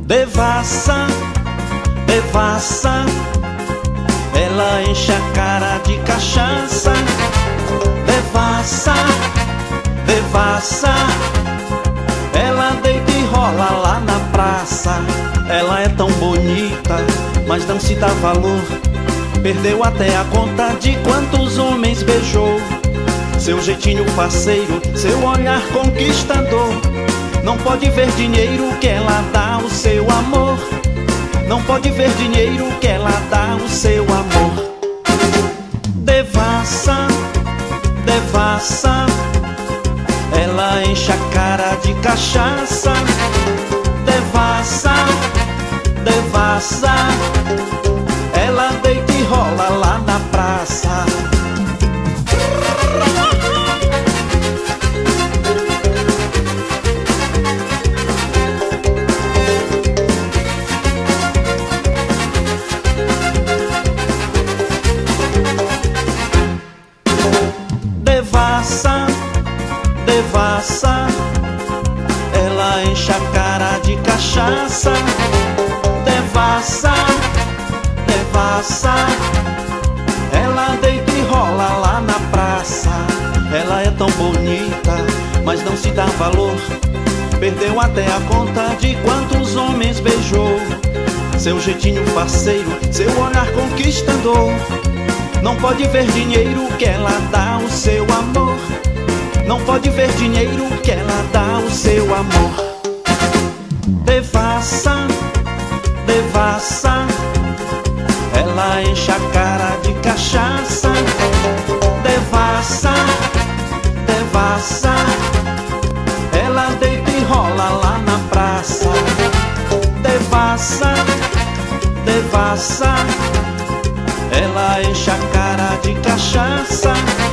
Devassa, devassa, ela enche a cara de cachaça. Devassa, devassa, ela deita e rola lá na praça. Ela é tão bonita, mas não se dá valor. Perdeu até a conta de quantos homens beijou. Seu jeitinho faceiro, seu olhar conquistador. Não pode ver dinheiro que ela dá o seu amor. Não pode ver dinheiro que ela dá o seu amor. Devassa, devassa, ela enche a cara de cachaça. Devassa, devassa, ela deita e rola lá na praça. Devassa, devassa, ela enche a cara de cachaça. Devassa, devassa, ela deita e rola lá na praça. Ela é tão bonita, mas não se dá valor. Perdeu até a conta de quantos homens beijou. Seu jeitinho parceiro, seu olhar conquistador. Não pode ver dinheiro que ela dá o seu amor. Não pode ver dinheiro que ela dá o seu amor. Devassa, devassa, ela enche a cara de cachaça. Devassa, devassa, ela deita e rola lá na praça. Devassa, devassa, ela enche a cara de cachaça.